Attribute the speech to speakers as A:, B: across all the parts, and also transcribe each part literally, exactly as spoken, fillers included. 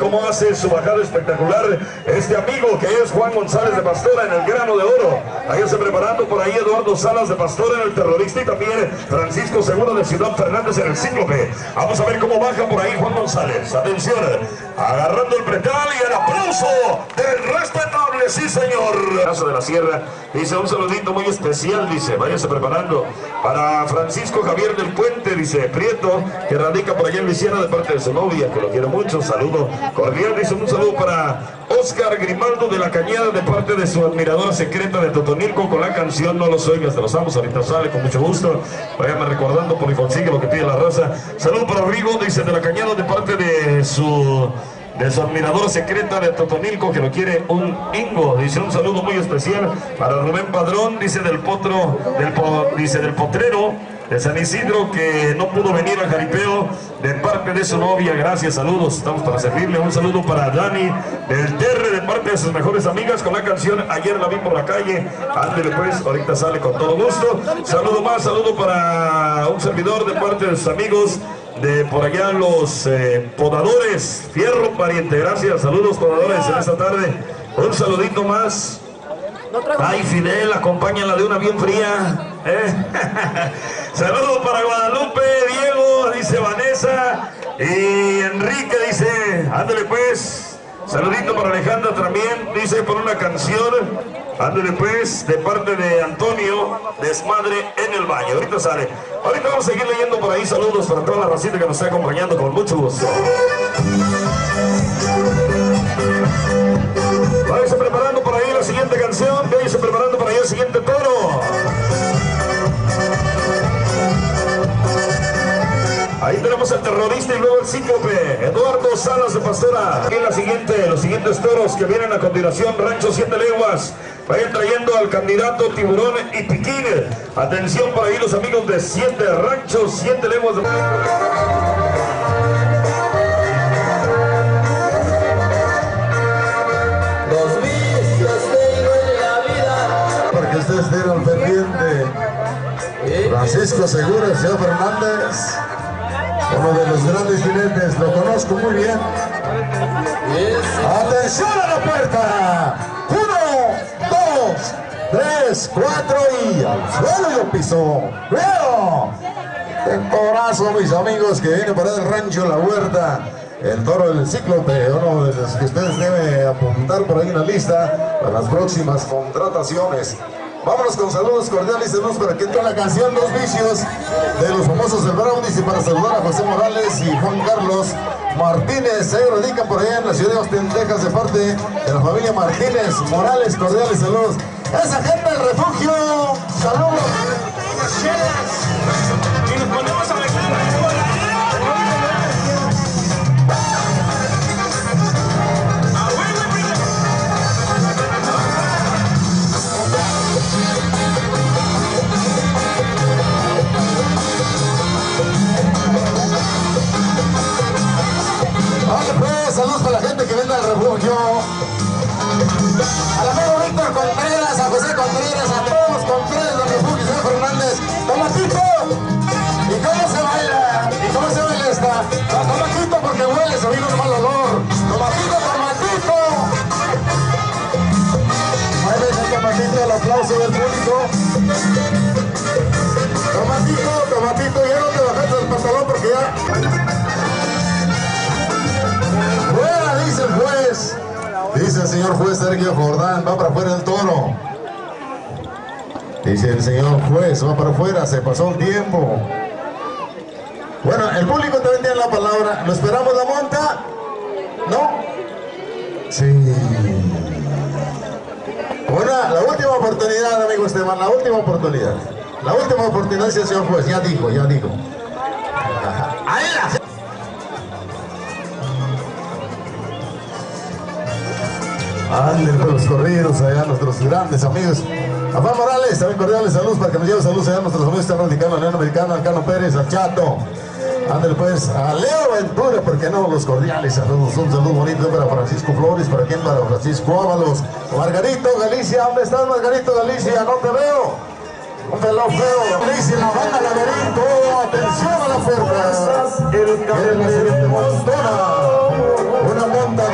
A: cómo hace su bajada espectacular este amigo que es Juan González de Pastora en el grano de oro. Ahí está preparando por ahí Eduardo Salas de Pastora en el terrorista y también Francisco Seguro de Ciudad Fernández en el cíclope. Vamos a ver cómo baja por ahí Juan González. Atención, agarrando el pretal y el aplauso del respetable, sí señor. Casa de la Sierra, dice un saludito muy especial, dice, váyase preparando para Francisco Javier del Puente, dice Prieto, que radica por allá en Luisiana de parte de su novia, que lo quiere mucho, saludo cordial, dice un saludo para Oscar Grimaldo de la Cañada de parte de su admiradora secreta de Totonilco con la canción No los oigas de los amos. Ahorita sale con mucho gusto, váyame recordando por consigue lo que pide la raza. Saludo para Rigo, dice de la Cañada de parte de su de su admiradora secreta de Totonilco, que lo quiere un Ingo, dice un saludo muy especial para Rubén Padrón, dice del potro, del po, dice del potrero de San Isidro, que no pudo venir al jaripeo de parte de su novia. Gracias, saludos, estamos para servirle. Un saludo para Dani del Terre de parte de sus mejores amigas con la canción Ayer la vi por la calle. Ándele pues, ahorita sale con todo gusto. Saludo más, saludo para un servidor de parte de sus amigos de por allá los eh, podadores, Fierro Pariente. Gracias, saludos podadores en esta tarde. Un saludito más. Ay, Fidel, acompáñala de una bien fría. ¿eh? Saludos para Guadalupe, Diego, dice Vanessa. Y Enrique dice, ándale pues. Saludito para Alejandra también, dice por una canción. Ándale pues, de parte de Antonio, Desmadre en el baño. Ahorita sale. Ahorita vamos a seguir leyendo por ahí. Saludos para toda la racita que nos está acompañando con mucho gusto. Váyase preparando por ahí la siguiente canción. Váyase preparando por ahí el siguiente toro. Ahí tenemos al terrorista y luego el cíclope, Eduardo Salas de Pastora. Aquí la siguiente, los siguientes toros que vienen a continuación, Rancho Siete Leguas. Vayan trayendo al candidato Tiburón y Piquín. Atención para ahí los amigos de Siete Ranchos, Siete Leguas. De...
B: Los vicios tengo en la vida.
C: Para que ustedes estén al pendiente. Francisco Seguro, el señor Fernández. Uno de los grandes jinetes, lo conozco muy bien. ¡Atención a la puerta! Uno, dos, tres, cuatro y al suelo lo pisó. ¡Veo! El torazo, mis amigos, que viene para el rancho La Huerta. El toro del cíclope, uno de los que ustedes deben apuntar por ahí en la lista para las próximas contrataciones. Vámonos con saludos cordiales, saludos para que entre la canción Los Vicios de los famosos del Brownies y para saludar a José Morales y Juan Carlos Martínez. Se radican por allá en la ciudad de Austin, Texas, de parte de la familia Martínez Morales. Cordiales saludos. Esa gente del refugio, saludos. Y nos ponemos a bailar. Saludos para la gente que vende al refugio. Al amigo Víctor Contreras, a José Contreras, a todos los Contreras del refugio, señor Fernández. ¡Tomatito! ¿Y cómo se baila? ¿Y cómo se baila esta? No, tomatito porque huele, se vino un mal olor. ¡Tomatito, tomatito! Ahí ven el tomatito, el aplauso del público. Tomatito, tomatito, ya no te bajaste el pantalón porque ya... ¡Fuera! Dice el juez. Dice el señor juez Sergio Jordán, va para afuera el toro. Dice el señor juez, va para afuera, se pasó el tiempo. Bueno, el público también tiene la palabra. ¿Lo esperamos la monta? ¿No? Sí. Bueno, la última oportunidad, amigo Esteban, la última oportunidad. La última oportunidad, dice el señor juez, ya dijo, ya dijo. Ahí la... Anden con los corridos allá, nuestros grandes amigos. A Juan Morales, también cordiales saludos para que nos lleven saludos allá a nuestros amigos radicales, a León Americano, al Cano Pérez, al Chato. Anden pues, a Leo Ventura, porque no, los cordiales saludos. Un saludo bonito para Francisco Flores, para quien, para Francisco Ábalos. Margarito Galicia, ¿dónde estás, Margarito Galicia? No te veo. Un pelón feo. Galicia, la banda Laberinto. Atención a la puerta. El la siguiente montona. Una monta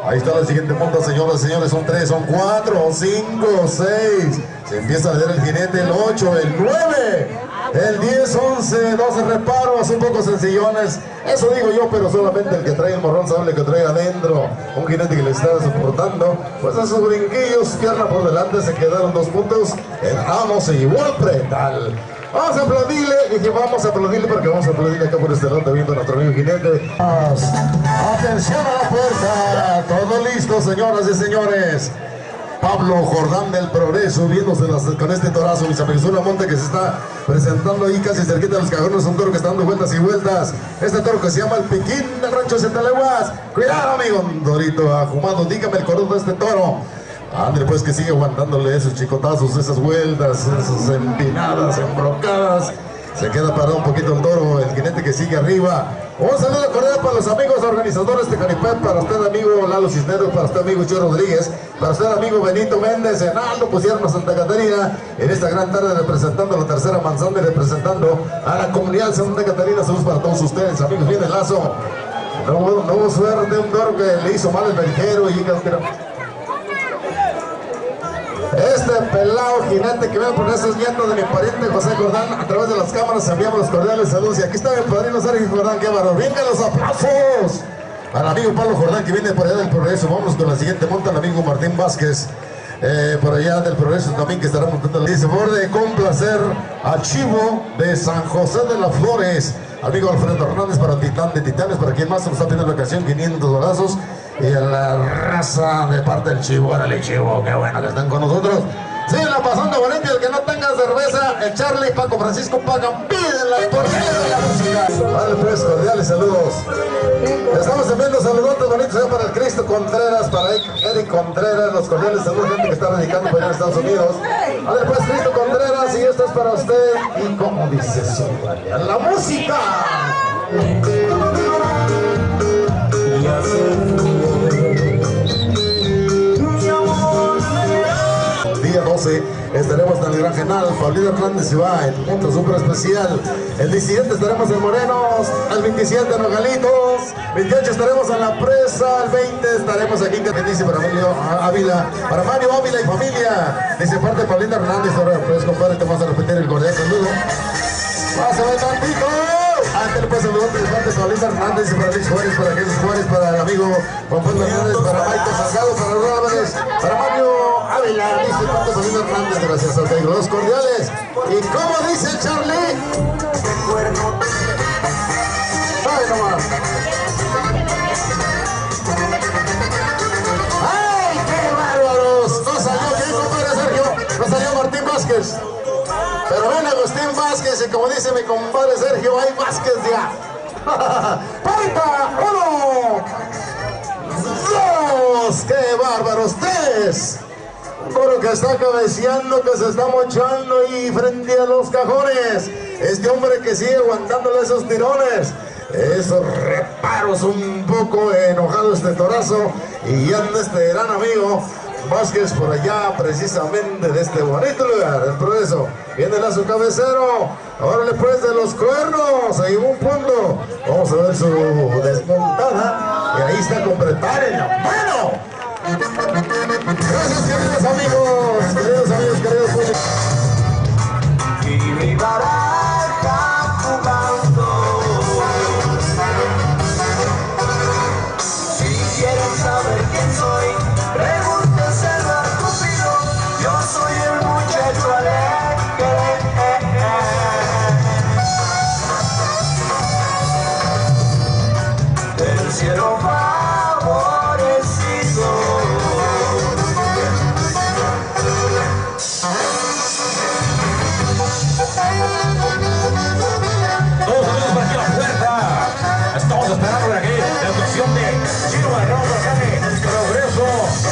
C: Ahí está la siguiente monta, señoras y señores. Son tres, son cuatro, cinco, seis. Se empieza a ver el jinete, el ocho, el nueve, el diez, once, doce reparos, un poco sencillones. Eso digo yo, pero solamente el que trae el morrón sabe lo que trae adentro. Un jinete que le está soportando, pues a sus brinquillos, pierna por delante, se quedaron dos puntos. El Ramos se llevó al pretal. Vamos a aplaudirle, dije vamos a aplaudirle porque vamos a aplaudirle acá por este lado viendo a nuestro amigo jinete. Atención a la puerta, todo listo, señoras y señores. Pablo Jordán del Progreso, viéndose las, con este torazo, mis amigos, una monta que se está presentando ahí casi cerquita de los cajones, un toro que está dando vueltas y vueltas. Este toro que se llama el Piquín del rancho Centaleguas. Cuidado, amigo, un torito ajumado, dígame el color de este toro. André, pues que sigue aguantándole esos chicotazos, esas vueltas, esas empinadas, embrocadas. Se queda parado un poquito el toro, el jinete que sigue arriba. Un saludo cordial para los amigos organizadores de Canipet, para usted amigo Lalo Cisneros, para usted amigo Cho Rodríguez, para usted amigo Benito Méndez, en Aldo pusieron a Santa Catarina en esta gran tarde representando a la tercera manzana y representando a la comunidad de Santa Catarina. Saludos para todos ustedes, amigos, viene el lazo. No hubo, no hubo suerte de un toro que le hizo mal el verjero y este pelado jinete que veo por esos nietos de mi pariente José Jordán, a través de las cámaras enviamos los cordiales saludos. Y aquí está mi padrino Sergio Jordán, qué barro. ¡Venga los aplausos! Al amigo Pablo Jordán que viene por allá del Progreso. Vamos con la siguiente monta, el amigo Martín Vázquez. Eh, por allá del Progreso también, que estará montando. Dice, por de complacer a Chivo de San José de las Flores. Amigo Alfredo Hernández para Titán de Titanes, para quien más nos está pidiendo la ocasión, quinientos balazos. Y a la raza de parte del Chivo, órale Chivo, qué bueno que están con nosotros. Síguenla pasando bonito, y el que no tenga cerveza, el Charlie, Paco Francisco pagan, pídenla por medio de la música. Vale pues, cordiales saludos. Estamos enviando saludotes bonitos ya para el Cristo Contreras, para Eric Contreras, los cordiales saludos, gente que está radicando para allá en Estados Unidos. Vale pues, Cristo Contreras, y esto es para usted. Y como dice su la música. Día doce estaremos en el Gran Genal. Paulino Hernández se va en punto súper especial. El diecisiete estaremos en Morenos, el veintisiete en Nogalitos, veintiocho estaremos en La Presa, el veinte estaremos aquí en dice para Mario Ávila, para Mario Ávila y familia. Dice parte de Paulino Hernández. Ahora pues compadre, te vamos a repetir el cordial saludo. Pásame tantito. Antes le paso el saludo de parte de Paulino Hernández, para Luis Juárez, para Jesús Juárez, para el amigo Juan Pablo Hernández, para Maito Salgado, para Raúl Álvarez, para Mario Ávila, dice parte de Paulino Hernández, gracias a todos los cordiales. Y como dice Charlie, sabe nomás. ¡Ay, qué bárbaros! No salió bien, compadre Sergio, no salió Martín Vázquez. Pero ven Agustín Vázquez, y como dice mi compadre Sergio, hay Vázquez ya. ¡Treinta! ¡Uno! ¡Dos! ¡Qué bárbaros! ¡Tres! Un toro que está cabeceando, que se está mochando y frente a los cajones. Este hombre que sigue aguantándole esos tirones. Esos reparos, un poco enojado este torazo. Y anda este gran amigo Vázquez por allá, precisamente de este bonito lugar, el Progreso. Viene a su cabecero, ahora le pues de los cuernos, ahí un punto. Vamos a ver su desmontada, y ahí está completar en la mano. Gracias, queridos amigos, queridos amigos, queridos públicos.
B: Y mi baraja jugando. Si quieren saber quién soy, pregúntenselo a Cupido. Yo soy el muchacho alegre. Del cielo favorecido.
A: Todos amigos por aquí a la puerta. Estamos esperando por aquí la actuación de Chino Barrón, de Progreso.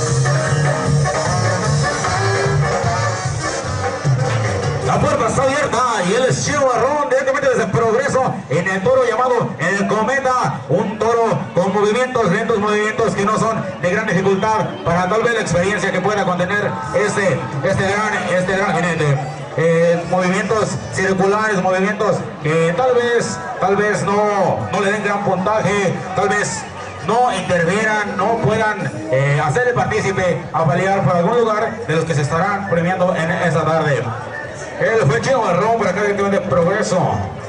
A: La puerta está abierta y él es Chino Barrón, directamente desde Progreso, en el toro llamado el Cometa. Un toro con movimientos, lentos movimientos que no son de gran dificultad para tal vez la experiencia que pueda contener este, este, gran, este gran jinete. Eh, movimientos circulares, movimientos que tal vez, tal vez no, no le den gran puntaje, tal vez
D: no intervieran, no puedan eh, hacerle partícipe a pelear por algún lugar de los que se estarán premiando en esta tarde. Él fue Chino Marrón por acá de Progreso.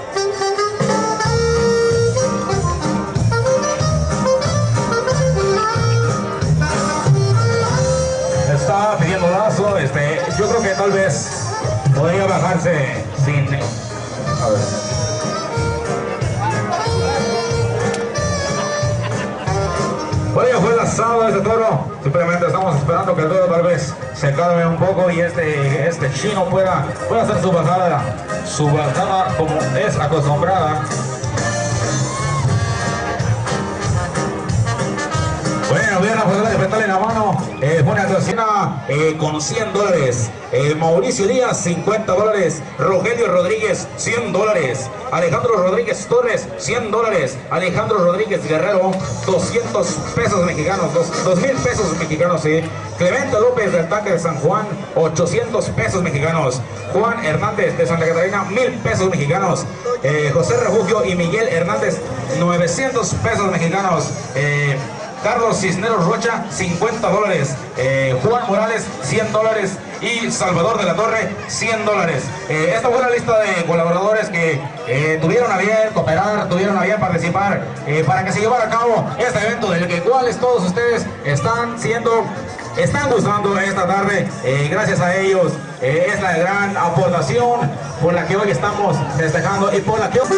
D: Está pidiendo lazo, este, yo creo que tal vez podría bajarse sin... A ver. Bueno, ya fue lanzado este toro, simplemente estamos esperando que el toro tal vez se calme un poco y este, este chino pueda, pueda hacer su bajada, su bajada como es acostumbrada. Bueno, bien la posibilidad de enfrentarle en la mano, eh, buena actuación eh, con cien dólares, eh, Mauricio Díaz cincuenta dólares, Rogelio Rodríguez cien dólares, Alejandro Rodríguez Torres cien dólares, Alejandro Rodríguez Guerrero doscientos pesos mexicanos, dos mil pesos mexicanos, sí. Clemente López del Tanque de San Juan ochocientos pesos mexicanos, Juan Hernández de Santa Catarina mil pesos mexicanos, eh, José Refugio y Miguel Hernández novecientos pesos mexicanos, eh, Carlos Cisneros Rocha cincuenta dólares, eh, Juan Morales cien dólares y Salvador de la Torre cien dólares. Eh, esta fue la lista de colaboradores que eh, tuvieron a bien cooperar, tuvieron a bien participar eh, para que se llevara a cabo este evento del que cuales todos ustedes están siendo, están gustando esta tarde. Eh, gracias a ellos eh, es la gran aportación por la que hoy estamos festejando y por la que...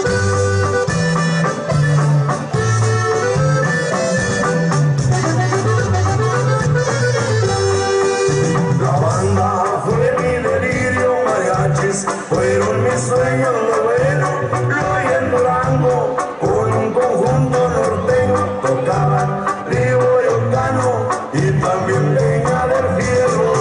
B: Fueron mis sueños lo bueno, lo en Durango, con un conjunto norteño, tocaban Rigo y Ocano y también Peña del Fierro.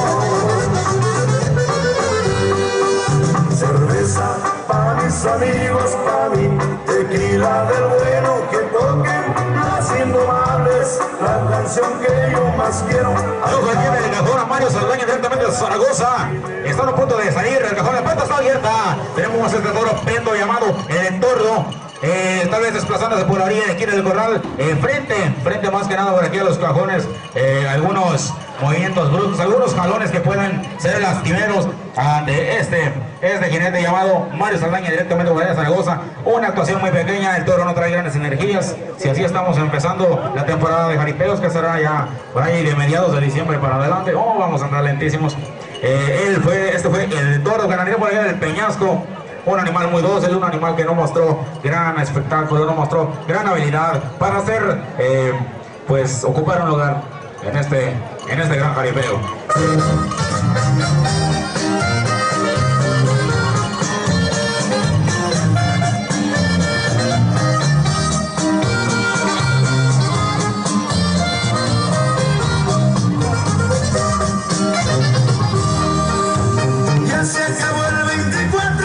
B: Cerveza pa' mis amigos, pa' mí, tequila del bueno, que toquen las indomables, la canción que yo más quiero.
D: Luego tiene el cajón a Mario Saldaña directamente de Zaragoza. Están a punto de salir, el cajón, la puerta está abierta. Tenemos este toro pendo llamado El Entorno. Eh, tal vez desplazándose por la orilla de aquí del corral, eh, frente, frente más que nada por aquí a los cajones, eh, algunos movimientos bruscos, algunos jalones que puedan ser lastimeros ante este, este jinete llamado Mario Saldaña directamente por allá de Zaragoza. Una actuación muy pequeña, el toro no trae grandes energías. Si así estamos empezando la temporada de jaripeos, que será ya por ahí de mediados de diciembre para adelante, oh, vamos a andar lentísimos. Eh, él fue, este fue el toro ganaría por allá del Peñasco. Un animal muy dócil, un animal que no mostró gran espectáculo, no mostró gran habilidad para hacer, eh, pues, ocupar un lugar en este, en este gran jaripeo.
B: Ya se acabó el veinticuatro.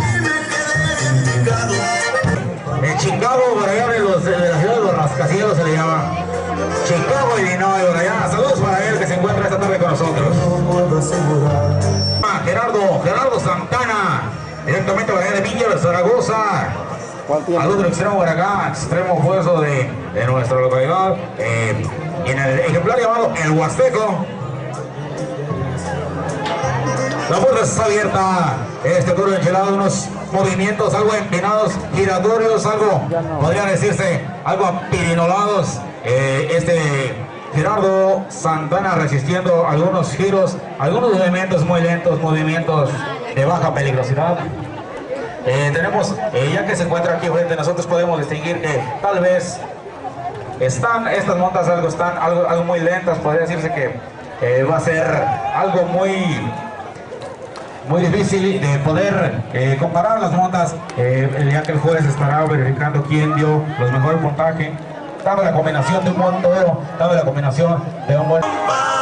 D: En Chicago, por allá de, los, de la ciudad de los rascacielos se le llama Chicago, Illinois, por allá. Saludos para él que se encuentra esta tarde con nosotros. Ah, Gerardo, Gerardo Santana, directamente por allá de Villa de Zaragoza. Al otro extremo por acá, extremo opuesto de, de nuestra localidad. Eh, en el ejemplar llamado El Huasteco. La puerta está abierta. Este toro enchilado, unos movimientos algo empinados, giratorios, algo, podría decirse, algo apirinolados. Eh, este Gerardo Santana resistiendo algunos giros, algunos movimientos muy lentos, movimientos de baja peligrosidad. Eh, tenemos, eh, ya que se encuentra aquí frente a nosotros, podemos distinguir que tal vez están, estas montas algo, están algo, algo muy lentas, podría decirse que eh, va a ser algo muy... muy difícil de poder eh, comparar las montas, eh, ya que el juez estará verificando quién dio los mejores puntajes, dando la combinación de un buen toro, dando la combinación de un buen...